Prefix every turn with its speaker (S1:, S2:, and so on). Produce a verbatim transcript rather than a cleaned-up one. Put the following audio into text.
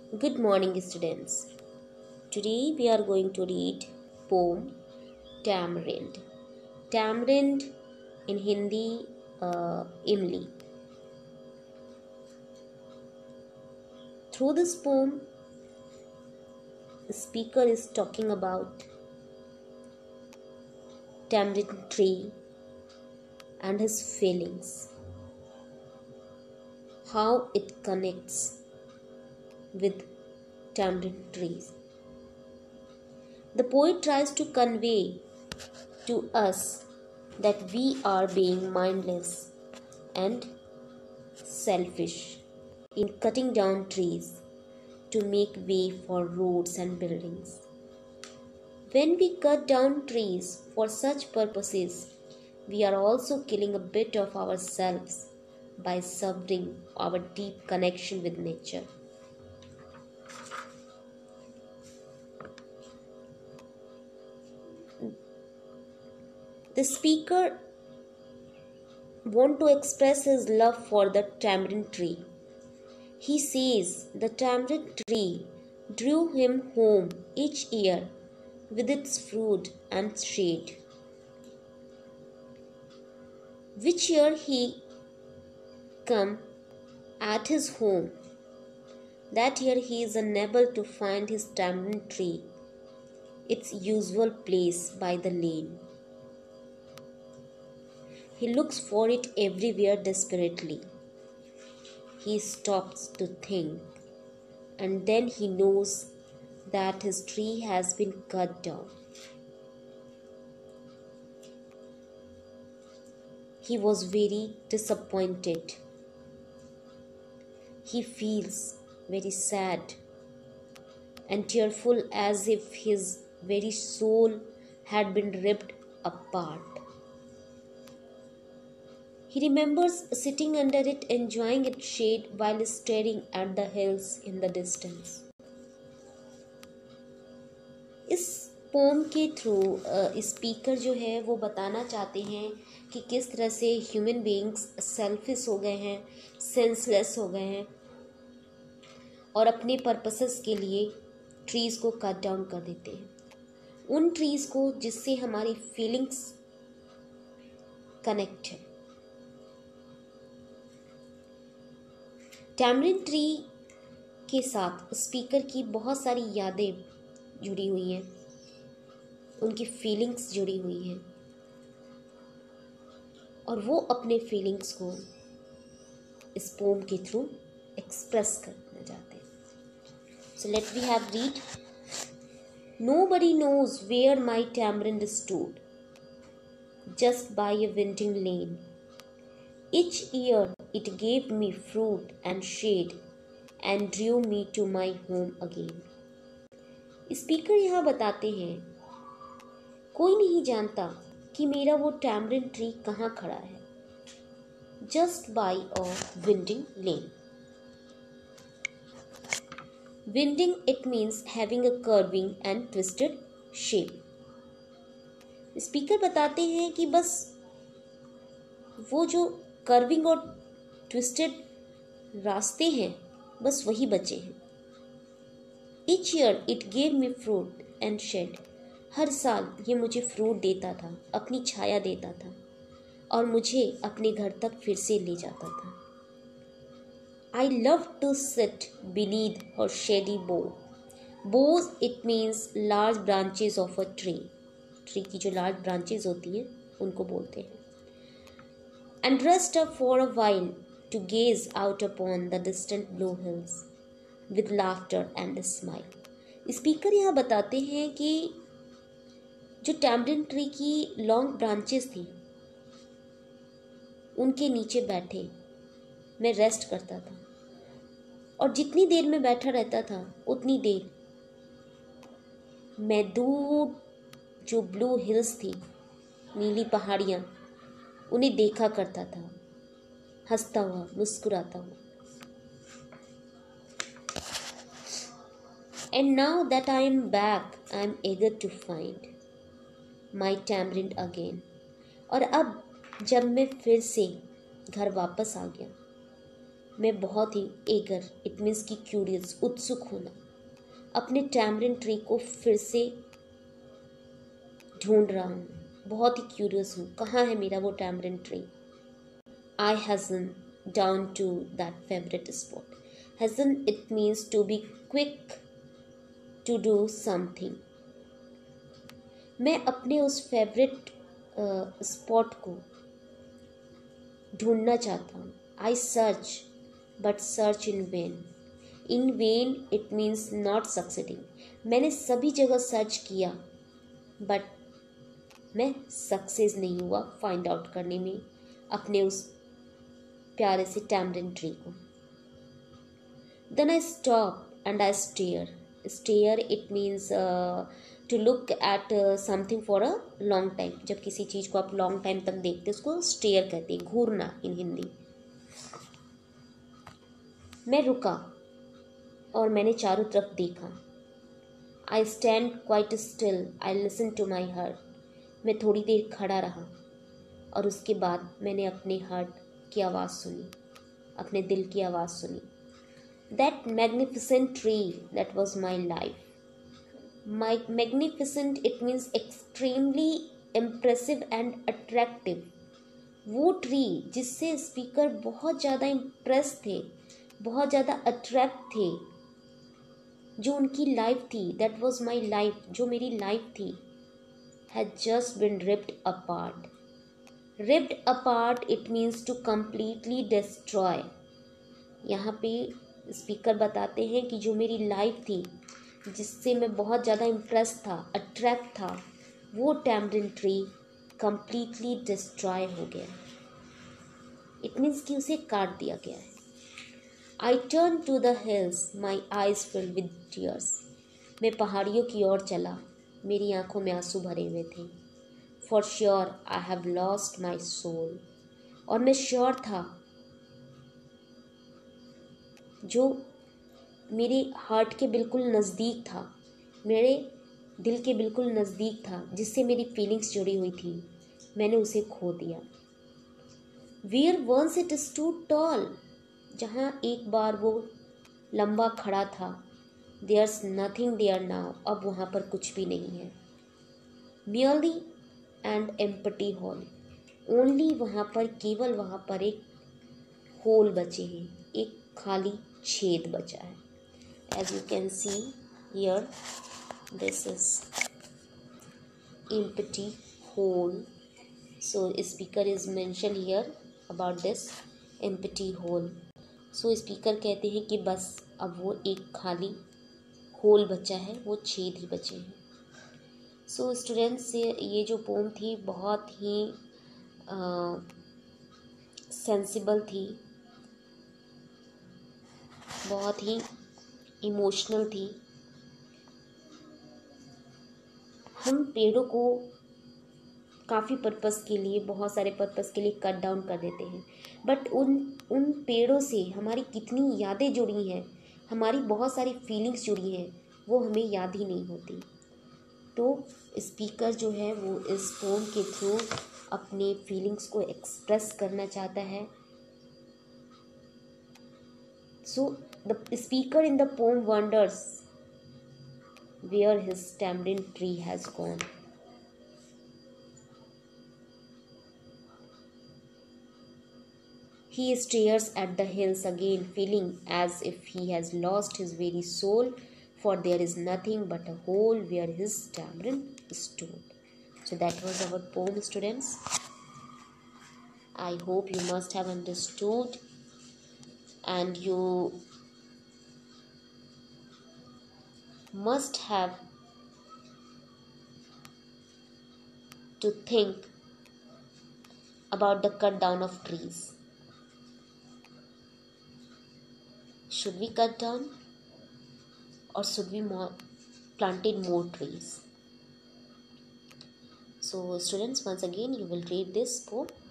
S1: Good morning, students. Today we are going to read poem Tamarind. Tamarind in Hindi, uh, Imli. Through this poem, the speaker is talking about tamarind tree and his feelings, how it connects with tamarind trees. The poet tries to convey to us that we are being mindless and selfish in cutting down trees to make way for roads and buildings. When we cut down trees for such purposes, we are also killing a bit of ourselves by severing our deep connection with nature. The speaker wants to express his love for the tamarind tree. He says the tamarind tree drew him home each year with its fruit and shade. Which year he come at his home, that year he is unable to find his tamarind tree, its usual place by the lane. He looks for it everywhere desperately. He stops to think, and then he knows that his tree has been cut down. He was very disappointed. He feels very sad and tearful, as if his very soul had been ripped apart. He remembers sitting under it, enjoying its shade while staring at the hills in the distance. इस poem के through speaker जो है वो बताना चाहते हैं कि किस तरह से ह्यूमन बीइंग्स सेल्फिश हो गए हैं, सेंसलेस हो गए हैं और अपने पर्पसेस के लिए ट्रीज़ को कट डाउन कर देते हैं, उन ट्रीज़ को जिससे हमारी फीलिंग्स कनेक्ट है। टैमरिंड ट्री के साथ स्पीकर की बहुत सारी यादें जुड़ी हुई हैं, उनकी फीलिंग्स जुड़ी हुई हैं और वो अपने फीलिंग्स को इस पोम के थ्रू एक्सप्रेस करना चाहते हैं। So let we have read. Nobody knows where my tamarind stood, just by a winding lane. Each year it gave me fruit and shade and drew me to my home again. Speaker यहाँ बताते हैं, कोई नहीं जानता कि मेरा वो tamarind tree कहाँ खड़ा है, just by a winding lane. Winding, it means having a curving and twisted shape. Speaker बताते हैं कि बस वो जो कर्विंग और ट्विस्टेड रास्ते हैं बस वही बचे हैं। Each year it gave me fruit and shade. हर साल ये मुझे फ्रूट देता था, अपनी छाया देता था और मुझे अपने घर तक फिर से ले जाता था। I love to sit beneath her shady bough. Boughs, it means large branches of a tree. Tree की जो large branches होती हैं उनको बोलते हैं। And rest up for a while to gaze out upon the distant blue hills with laughter and a smile. Speaker यहाँ बताते हैं कि जो tamarind ट्री की लॉन्ग ब्रांचेस थी उनके नीचे बैठे मैं रेस्ट करता था और जितनी देर में बैठा रहता था उतनी देर मैं दूर जो ब्लू हिल्स थी, नीली पहाड़ियाँ, उन्हें देखा करता था, हंसता हुआ, मुस्कुराता हुआ। And now that I am back, I am eager to find my tamarind again. और अब जब मैं फिर से घर वापस आ गया मैं बहुत ही एगर, इट मीन्स की क्यूरियस, उत्सुक होना, अपने टैमरिन ट्री को फिर से ढूंढ रहा हूँ, बहुत ही क्यूरियस हूँ, कहाँ है मेरा वो tamarind tree. I hasten down to that favourite spot. Hasten it means to be quick to do something. मैं अपने उस फेवरेट स्पॉट को ढूंढना चाहता हूँ। I search but search in vain. In vain it means not succeeding. मैंने सभी जगह सर्च किया बट मैं सक्सेस नहीं हुआ फाइंड आउट करने में अपने उस प्यारे से टैमरिन ट्री को। Then I stop and I stare. Stare it means to look at something for a long time. जब किसी चीज़ को आप लॉन्ग टाइम तक देखते हैं उसको स्टेयर कहते हैं, घूरना इन हिंदी। मैं रुका और मैंने चारों तरफ देखा। I stand quite still, I listen to my heart. मैं थोड़ी देर खड़ा रहा और उसके बाद मैंने अपने हार्ट की आवाज़ सुनी, अपने दिल की आवाज़ सुनी। That magnificent tree that was my life. My magnificent it means extremely impressive and attractive. वो ट्री जिससे स्पीकर बहुत ज़्यादा इम्प्रेस थे, बहुत ज़्यादा अट्रैक्ट थे, जो उनकी लाइफ थी, दैट वॉज माई लाइफ, जो मेरी लाइफ थी, had just been ripped apart. Ripped apart it means to completely destroy. यहाँ पे स्पीकर बताते हैं कि जो मेरी लाइफ थी, जिससे मैं बहुत ज़्यादा इम्प्रेस था, अट्रैक्ट था, वो टैमरिन ट्री कम्प्लीटली डिस्ट्रॉय हो गया। इट मीन्स कि उसे काट दिया गया है। I turn to the hills, my eyes filled with tears. मैं पहाड़ियों की ओर चला, मेरी आंखों में आंसू भरे हुए थे। For sure I have lost my soul. और मैं श्योर था, जो मेरे हार्ट के बिल्कुल नज़दीक था, मेरे दिल के बिल्कुल नज़दीक था, जिससे मेरी फीलिंग्स जुड़ी हुई थी, मैंने उसे खो दिया। Where once it stood tall, जहाँ एक बार वो लंबा खड़ा था, देयर्स नथिंग देयर नाउ, अब वहाँ पर कुछ भी नहीं है। Merely and empty hall, only, वहाँ पर केवल वहाँ पर एक होल बचे हैं, एक खाली छेद बचा है। As you can see here, this is empty hole. So speaker is mentioned here about this empty hole. So speaker कहते हैं कि बस अब वो एक खाली होल बचा है, वो छेद ही बचे हैं। सो so, स्टूडेंट्स, ये जो पोम थी बहुत ही सेंसिबल थी, बहुत ही इमोशनल थी। हम पेड़ों को काफ़ी पर्पस के लिए, बहुत सारे पर्पस के लिए कट डाउन कर देते हैं, बट उन उन पेड़ों से हमारी कितनी यादें जुड़ी हैं, हमारी बहुत सारी फीलिंग्स जुड़ी हैं, वो हमें याद ही नहीं होती। तो स्पीकर जो है वो इस पोम के थ्रू अपने फीलिंग्स को एक्सप्रेस करना चाहता है। So the speaker in the poem wonders where his tamarind tree has gone. He stares at the hills again, feeling as if he has lost his very soul, for there is nothing but a hole where his tamarind stood. So that was our poem, students. I hope you must have understood and you must have to think about the cut down of trees. Should we cut down or should we more planted more trees? So students, once again you will read this poem